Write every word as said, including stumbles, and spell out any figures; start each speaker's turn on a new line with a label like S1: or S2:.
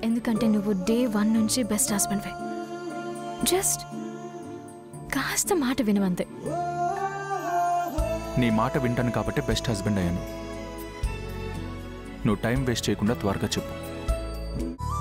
S1: ఎందుకంటే నువ్వు day one నుంచి బెస్ట్ హస్బెండ్వే. జస్ట్ కాస్త మాట వినవంతే.
S2: నీ మాట వింటాను కాబట్టి బెస్ట్ హస్బెండ్ అయ్యాను. నువ్వు టైం వేస్ట్ చేయకుండా త్వరగా చెప్పు.